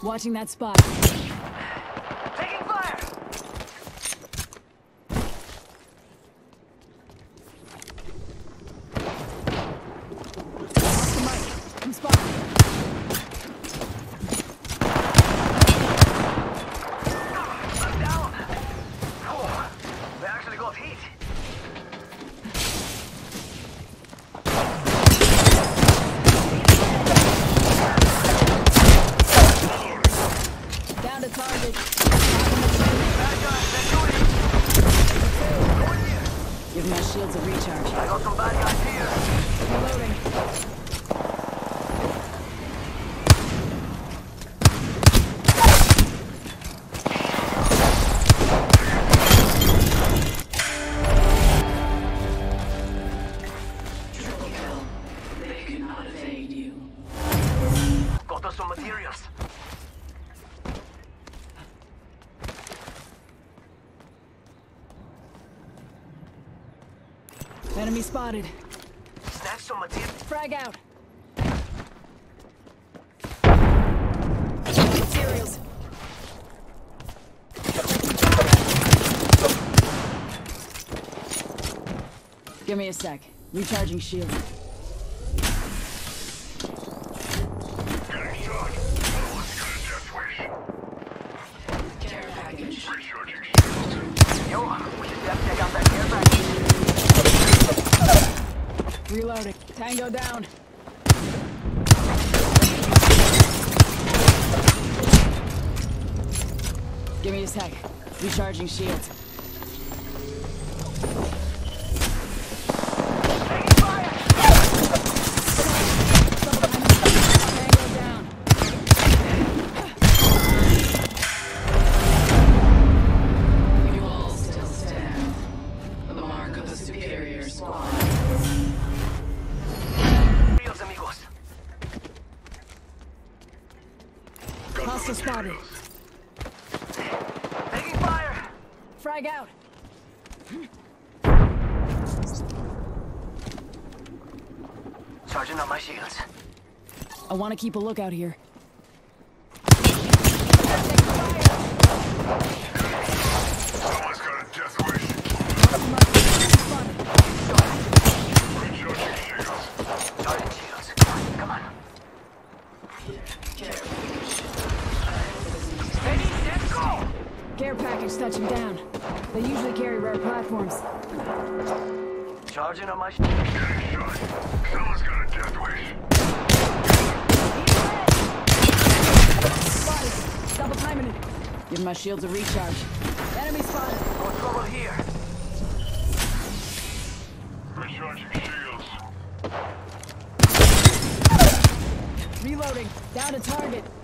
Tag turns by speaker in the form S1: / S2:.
S1: Watching that spot.
S2: Taking fire!
S1: Off the mic. I'm spotted.
S2: I'm down! Oh, we actually got heat.
S1: Down to target.
S2: Bad guys, they're shooting! Go in here!
S1: Give my shields a recharge.
S2: I got some bad guys here.
S1: Reloading.
S3: Triple kill. They cannot evade you.
S2: Got us some materials.
S1: Enemy spotted.
S2: Snatch some materials.
S1: Frag out. Materials. Give me a sec. Recharging shield.
S4: Getting shot. Someone's got a death wish.
S3: Care package.
S4: Recharging shields.
S2: Yo, we should have to take out that care package.
S1: Reloading. Tango down. Give me a sec. Recharging shield.
S2: Taking fire!
S1: Tango down.
S3: You all still stand. The mark of the superior squad.
S2: Reals, amigos.
S1: Hostile spotted.
S2: Taking fire!
S1: Frag out.
S2: Charging up my shields.
S1: I want to keep a lookout here.
S4: Someone's got a death wish. Recharging shields.
S2: Charging shields. Come on.
S3: Care package.
S2: Ready, let's go!
S1: Care package touching down. They usually carry rare platforms.
S2: Charging up my shields.
S4: Getting shot. Someone's got a death wish.
S1: Spotted. Double timing it. Give my shields a recharge. Enemy spotted.
S2: No trouble here.
S4: Recharging shields.
S1: Reloading. Down to target.